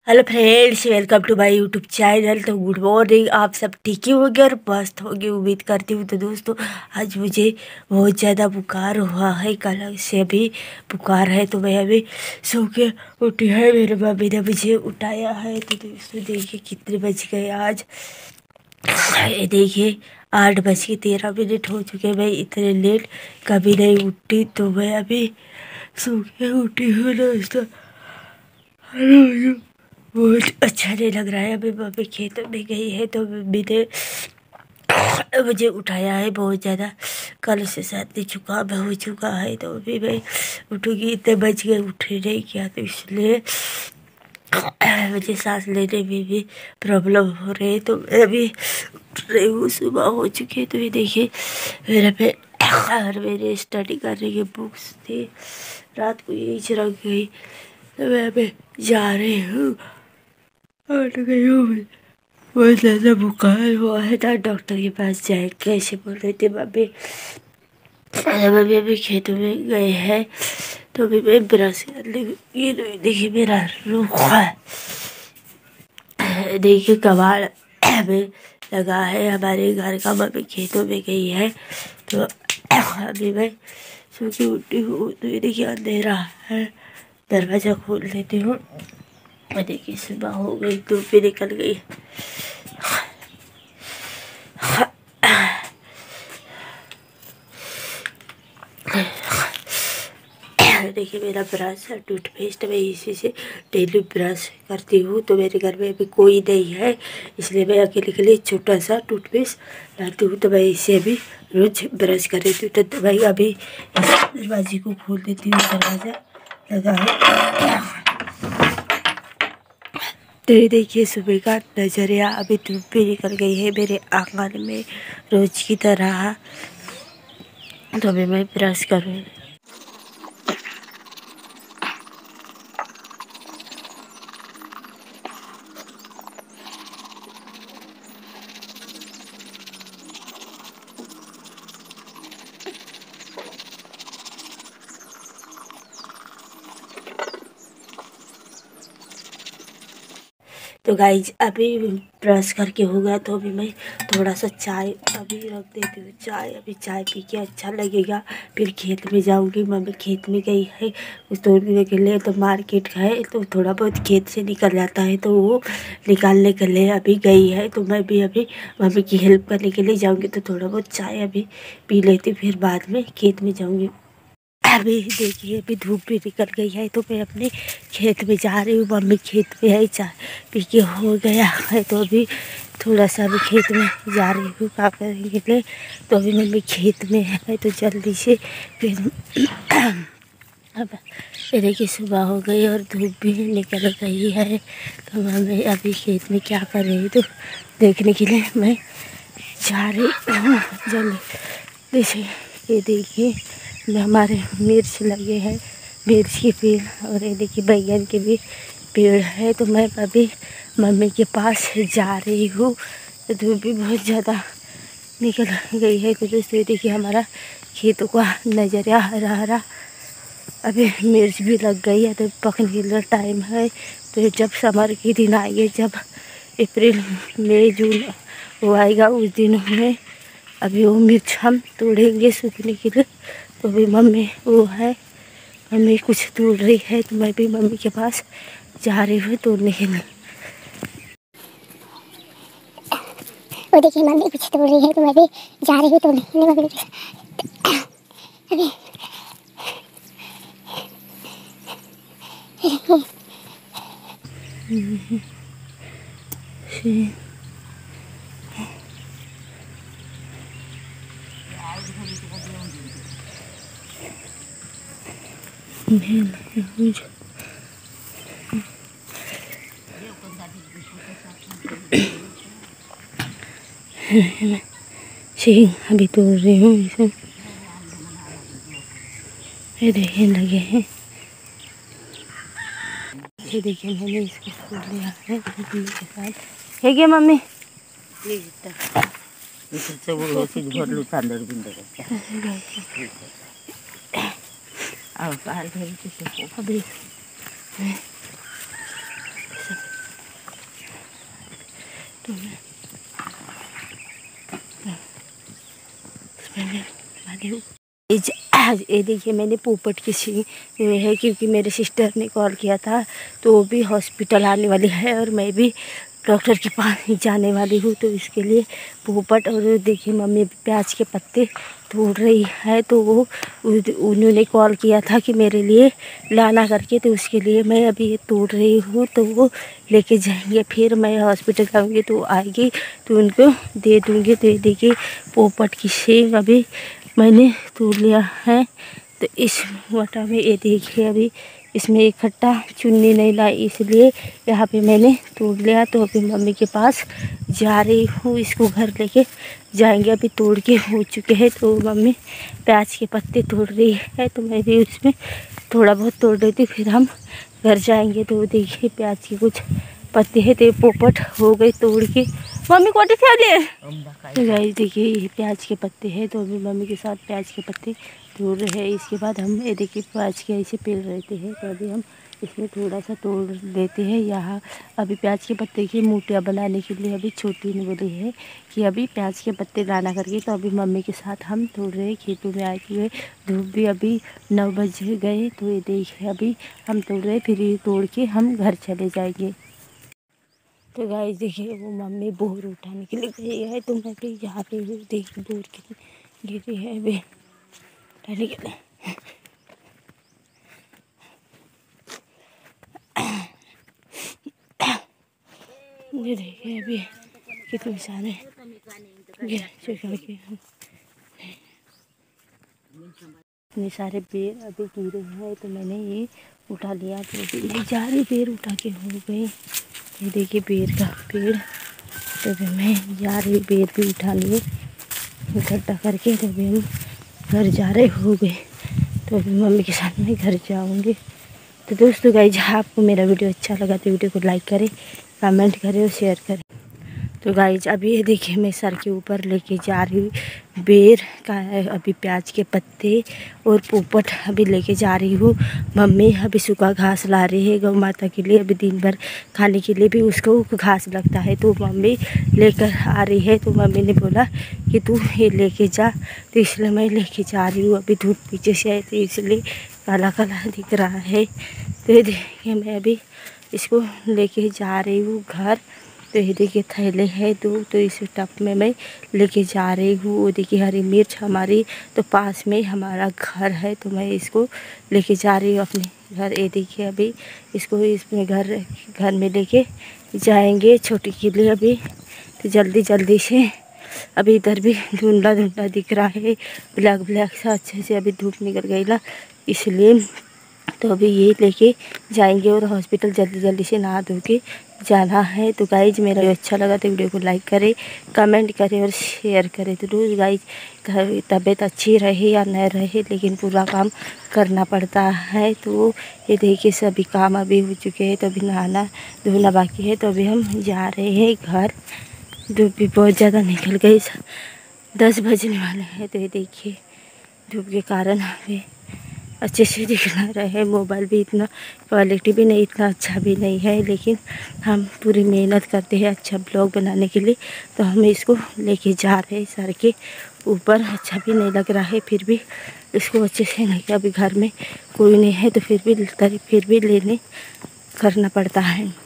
Hello friends, welcome to my YouTube channel. तो good morning, आप सब ठीक ही होंगे और मस्त होंगे उम्मीद करती हूँ। तो दोस्तों, आज मुझे बहुत ज़्यादा बुखार हुआ है, कल से भी बुखार है। तो मैं अभी सो के उठी है, मेरे मम्मी ने मुझे उठाया है। तो दोस्तों देखिए कितने बज गए आज। ये देखिए 8:13 हो चुके। मैं इतने लेट कभी नहीं उठी, तो मैं अभी सो के उठी हूँ दोस्तों। बहुत अच्छा नहीं लग रहा है। अभी मम्मी खेतों में गई है, तो मम्मी ने मुझे उठाया है बहुत ज़्यादा। कल से सर्दी जुकाम हो चुका है, तो अभी मैं उठूँगी। इतने बज गए, उठे नहीं किया, तो इसलिए मुझे सांस लेने में भी प्रॉब्लम हो रही है। तो मैं अभी उठ रही हूँ, सुबह हो चुकी है। तो ये देखिए मेरे पे और मेरे स्टडी करने की बुक्स थी, रात को यही रख गई। तो मैं अभी जा रही हूँ और गई हूँ। बहुत ज़्यादा बुखार हुआ है, तो डॉक्टर के पास जाए कैसे बोल रहे थे मम्मी। मम्मी अभी खेतों में गए हैं, तो अभी मैं ब्रश कर ली। ये देखिए मेरा रुख है, देखिए कबाड़ में लगा है हमारे घर का। मम्मी खेतों में गई है, तो अभी मैं सो के उठी हूँ। तो ये देखिए अंधेरा है, दरवाज़ा खोल देती हूँ। और देखिए सुबह हो गई, धूप भी निकल गई। देखिए मेरा ब्रश है, टूथपेस्ट, मैं इसी से डेली ब्रश करती हूँ। तो मेरे घर में अभी कोई नहीं है, इसलिए मैं अकेले के लिए छोटा सा टूथपेस्ट लाती हूँ। तो मैं इसे अभी रोज ब्रश कर रही हूँ। तो भाई अभी इस दरवाजे को खोल देती हूँ, दरवाज़ा लगा है। तो ये देखिए सुबह का नज़रिया। अभी धूप भी निकल गई है मेरे आंगन में रोज की तरह। तो अभी मैं ब्रश करूँ। तो गाइज अभी ब्रश करके हो गया, तो अभी मैं थोड़ा सा चाय अभी रख देती हूँ। अभी चाय पी के अच्छा लगेगा। फिर खेत में जाऊँगी। मम्मी खेत में गई है कुछ तोड़ने के लिए, तो मार्केट है तो थोड़ा बहुत खेत से निकल जाता है, तो वो निकालने के लिए अभी गई है। तो मैं भी अभी मम्मी की हेल्प करने के लिए जाऊँगी। तो थोड़ा बहुत चाय अभी पी लेती, फिर बाद में खेत में जाऊँगी। अभी देखिए अभी धूप भी निकल गई है, तो मैं अपने खेत में जा रही हूँ। मम्मी खेत में है, चाय पी के हो गया है, तो अभी थोड़ा सा अभी खेत में जा रही हूँ काम करने के लिए। तो अभी मम्मी खेत में है, तो जल्दी से फिर अब ये देखिए सुबह हो गई और धूप भी निकल गई है। तो मम्मी अभी खेत में क्या कर रही है, तो देखने के लिए मैं जा रही हूँ जल्दी से। ये देखिए हमारे मिर्च लगे हैं, मिर्च के पेड़, और ये देखिए बैंगन के भी पेड़ है। तो मैं अभी मम्मी के पास जा रही हूँ। तो धूप भी बहुत ज़्यादा निकल गई है। तो दोस्तों ये देखिए हमारा खेतों का नज़रिया हरा हरा। अभी मिर्च भी लग गई है, तो पकने का टाइम है। तो जब समर के दिन आएंगे, जब अप्रैल मई जून वो आएगा, उस दिनों में अभी वो मिर्च हम तोड़ेंगे सूखने के लिए। तो अभी मम्मी वो है, मम्मी कुछ तोड़ रही है, तो मैं भी मम्मी के पास जा रही हूँ तोड़ने के लिए। वो देखिए मम्मी कुछ तोड़ रही है, तो मैं भी जा रही हूँ तोड़ने के लिए मम्मी के साथ। अभी अभी तोड़ रही हूँ इसे। ये देखिए लगे हैं, ये देखिए मैंने इसको तोड़ लिया है मम्मी के साथ। है क्या मम्मी? अभी तो मैं आज ये देखिए मैंने पोपट की ये है क्योंकि मेरे सिस्टर ने कॉल किया था तो वो भी हॉस्पिटल आने वाली है और मैं भी डॉक्टर के पास ही जाने वाली हूँ। तो इसके लिए पोपट और देखिए मम्मी प्याज के पत्ते तोड़ रही है। तो वो उन्होंने कॉल किया था कि मेरे लिए लाना करके, तो उसके लिए मैं अभी ये तोड़ रही हूँ। तो वो लेके जाएंगे, फिर मैं हॉस्पिटल जाऊँगी तो आएगी तो उनको दे दूँगी। तो ये देखिए पोपट की सेंग अभी मैंने तोड़ लिया है। तो इस वटा में ये देखिए अभी इसमें इकट्ठा चुन्नी नहीं लाई, इसलिए यहाँ पे मैंने तोड़ लिया। तो अभी मम्मी के पास जा रही हूँ, इसको घर लेके जाएंगे। अभी तोड़ के हो चुके हैं। तो मम्मी प्याज के पत्ते तोड़ रही है तो मैं भी उसमें थोड़ा बहुत तोड़ देती, फिर हम घर जाएंगे। तो देखिए प्याज के कुछ पत्ते हैं तो पोपट हो गए तोड़ के। मम्मी कोटी फैले तो गाइस देखिए ये प्याज के पत्ते हैं। तो अभी मम्मी के साथ प्याज के पत्ते तोड़ रहे हैं। इसके बाद हम ये देखिए प्याज के ऐसे पेल रहते हैं तो अभी हम इसमें थोड़ा सा तोड़ लेते हैं। यहाँ अभी प्याज के पत्ते की मूठियाँ बनाने के लिए अभी छोटी ने बोली है कि अभी प्याज के पत्ते लाना करके। तो अभी मम्मी के साथ हम तोड़ रहे हैं। खेतों में आए हुए धूप भी अभी 9 बज गए। तो ये देखिए अभी हम तोड़ रहे हैं, फिर ये तोड़ के हम घर चले जाएंगे। तो गाइस देखिए वो मम्मी बोर उठाने के लिए गई है तो मैं भी यहाँ पे देखिए बोर की गिरी है अभी उठाने के लिए। ये देखिए अभी कितने सारे इतने सारे बेर अभी गिरे हैं तो मैंने ये उठा लिया। तो ये सारे बेर उठा के हो गए। ये देखिए बेर का पेड़। तो अभी मैं जा रही बेर भी उठा लिए इकट्ठा करके। तो अभी हम घर जा रहे हो गए। तो अभी मम्मी के साथ मैं घर जाऊंगी। तो दोस्तों गाइस आपको मेरा वीडियो अच्छा लगा तो वीडियो को लाइक करें, कमेंट करें और शेयर करें। तो गाइस अभी ये देखिए मैं सर के ऊपर लेके जा रही हूँ बेर का अभी प्याज के पत्ते और पोपट अभी लेके जा रही हूँ। मम्मी अभी सूखा घास ला रही है गौ माता के लिए। अभी दिन भर खाने के लिए भी उसको घास लगता है तो मम्मी लेकर आ रही है। तो मम्मी ने बोला कि तू ये लेके जा, तो इसलिए मैं लेके जा रही हूँ। अभी धूप पीछे से आई तो इसलिए काला काला दिख रहा है। तो ये देखिए मैं अभी इसको लेके जा रही हूँ घर। तो ये देखिए थैले है दो, तो इस टप में मैं लेके जा रही हूँ। वो देखिए हरी मिर्च हमारी तो पास में हमारा घर है तो मैं इसको लेके जा रही हूँ अपने घर। ये देखिए अभी इसको इसमें घर में लेके जाएंगे छोटी के लिए अभी। तो जल्दी जल्दी से अभी इधर भी धुंधला धुंधला दिख रहा है, ब्लैक ब्लैक सा अच्छे से अभी धूप निकल गई ना इसलिए। तो अभी ये लेके जाएंगे और हॉस्पिटल जल्दी जल्दी से नहा धो के जाना है। तो गाइज मेरा वीडियो अच्छा लगा तो वीडियो को लाइक करें, कमेंट करें और शेयर करें। तो रोज़ गाइज तबीयत अच्छी रहे या न रहे लेकिन पूरा काम करना पड़ता है। तो ये देखिए सभी काम अभी हो चुके हैं। तो अभी नहाना धोना बाकी है। तो अभी हम जा रहे हैं घर। धूप भी बहुत ज़्यादा निकल गई, 10 बजने वाले हैं। तो ये देखिए धूप के कारण अभी अच्छे से दिख रहा है। मोबाइल भी इतना क्वालिटी भी नहीं, इतना अच्छा भी नहीं है, लेकिन हम पूरी मेहनत करते हैं अच्छा ब्लॉग बनाने के लिए। तो हम इसको लेके जा रहे हैं सर के ऊपर। अच्छा भी नहीं लग रहा है फिर भी इसको अच्छे से नहीं, अभी घर में कोई नहीं है तो फिर भी लेने करना पड़ता है।